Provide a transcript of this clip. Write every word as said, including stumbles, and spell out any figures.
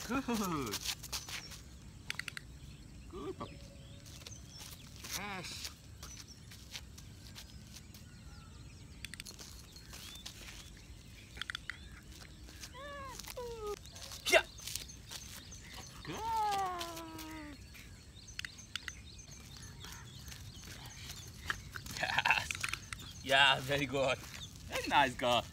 Good. Good puppy. Yes. Yeah. Good. Yes. Yeah, very good. Very nice girl.